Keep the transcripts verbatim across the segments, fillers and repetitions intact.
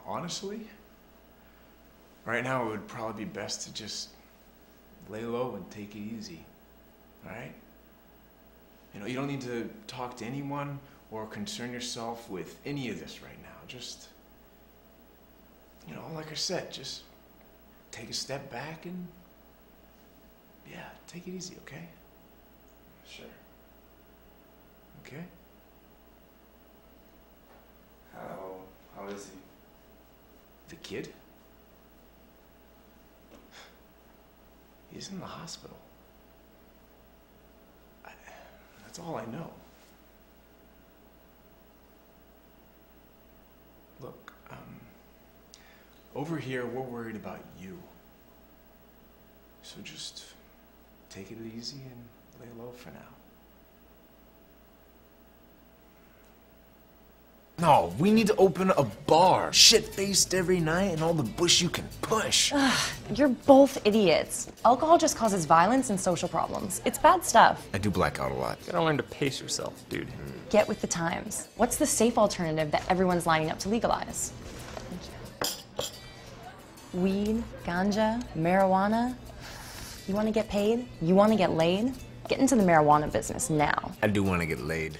honestly, right now it would probably be best to just lay low and take it easy, all right? You know, you don't need to talk to anyone or concern yourself with any of this right now. Just, you know, like I said, just take a step back and, yeah, take it easy, okay? Sure. Okay? How, how is he? The kid? He's in the hospital. I, that's all I know. Look, um, over here, we're worried about you. So just take it easy and lay low for now. No, we need to open a bar. Shit-faced every night and all the bush you can push. Ugh, you're both idiots. Alcohol just causes violence and social problems. It's bad stuff. I do black out a lot. You gotta learn to pace yourself, dude. Get with the times. What's the safe alternative that everyone's lining up to legalize? Weed, ganja, marijuana. You want to get paid? You want to get laid? Get into the marijuana business now. I do want to get laid.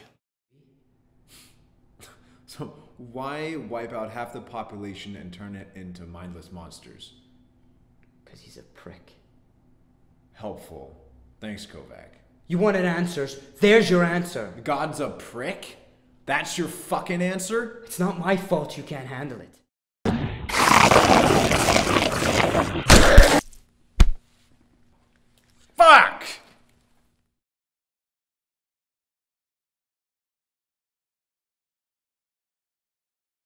So why wipe out half the population and turn it into mindless monsters? Because he's a prick. Helpful. Thanks, Kovac. You wanted answers. There's your answer. God's a prick? That's your fucking answer? It's not my fault you can't handle it.